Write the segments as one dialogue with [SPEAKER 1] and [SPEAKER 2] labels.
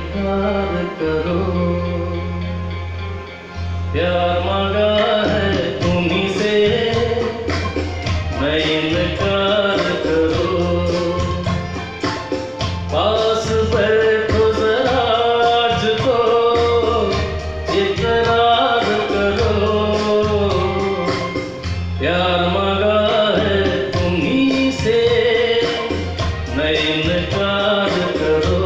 [SPEAKER 1] इनकार करो। प्यार मांगा है तुम्हीं से, नहीं इनकार करो। पास बैठो जरा आज तो इकरार करो। प्यार मांगा है तुम्हीं से, नहीं इनकार करो।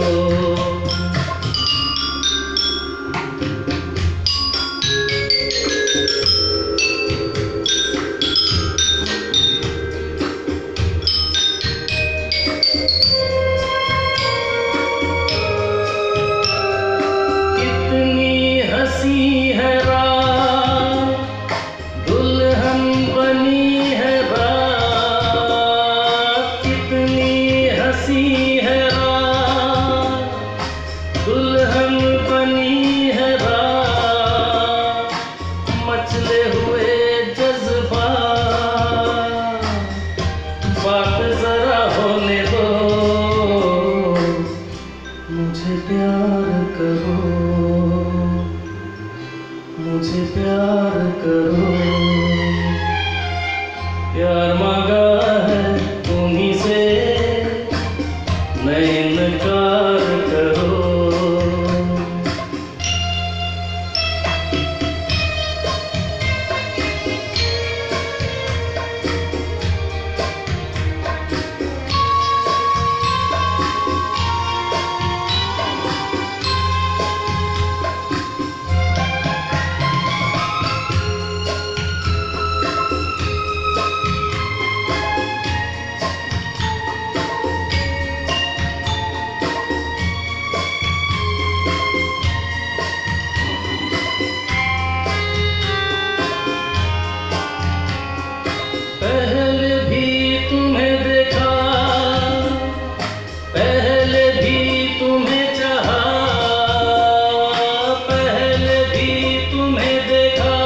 [SPEAKER 1] कितनी हंसी है रात, दुल्हन बनी है रात। कितनी हंसी है रात, दुल्हन बनी है रात। मचले हुए जज्बात, बात जरा होने दो। मुझे प्यार करो, मुझे प्यार करो। प्यार मांगा है तुम्हीं से, नहीं इनकार करो। पहले भी तुम्हें देखा, पहले भी तुम्हें चाहा। पहले भी तुम्हें देखा,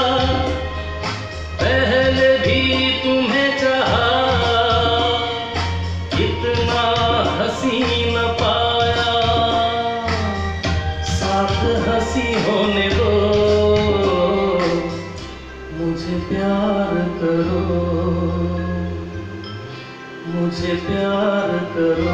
[SPEAKER 1] पहले भी तुम्हें चाहा। इतना हंसी न पाया, साथ हंसी होने दो। मुझे प्यार करो, मुझे प्यार करो।